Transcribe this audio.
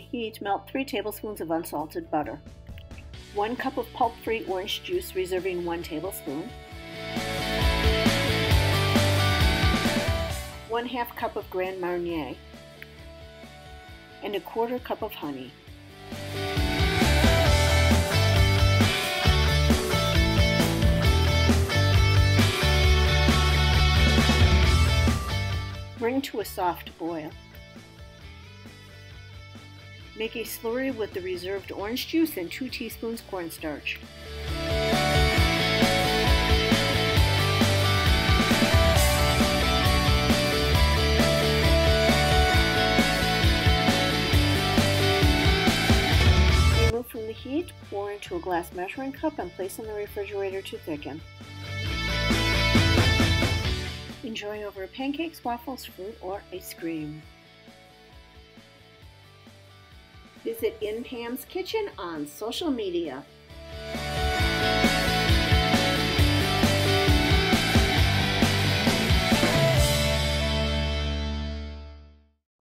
heat, melt 3 tablespoons of unsalted butter. 1 cup of pulp-free orange juice, reserving 1 tablespoon. 1/2 cup of Grand Marnier. And 1/4 cup of honey. Bring to a soft boil. Make a slurry with the reserved orange juice and 2 teaspoons cornstarch. Remove from the heat, pour into a glass measuring cup, and place in the refrigerator to thicken. Enjoy over pancakes, waffles, fruit, or ice cream. Visit In Pam's Kitchen on social media.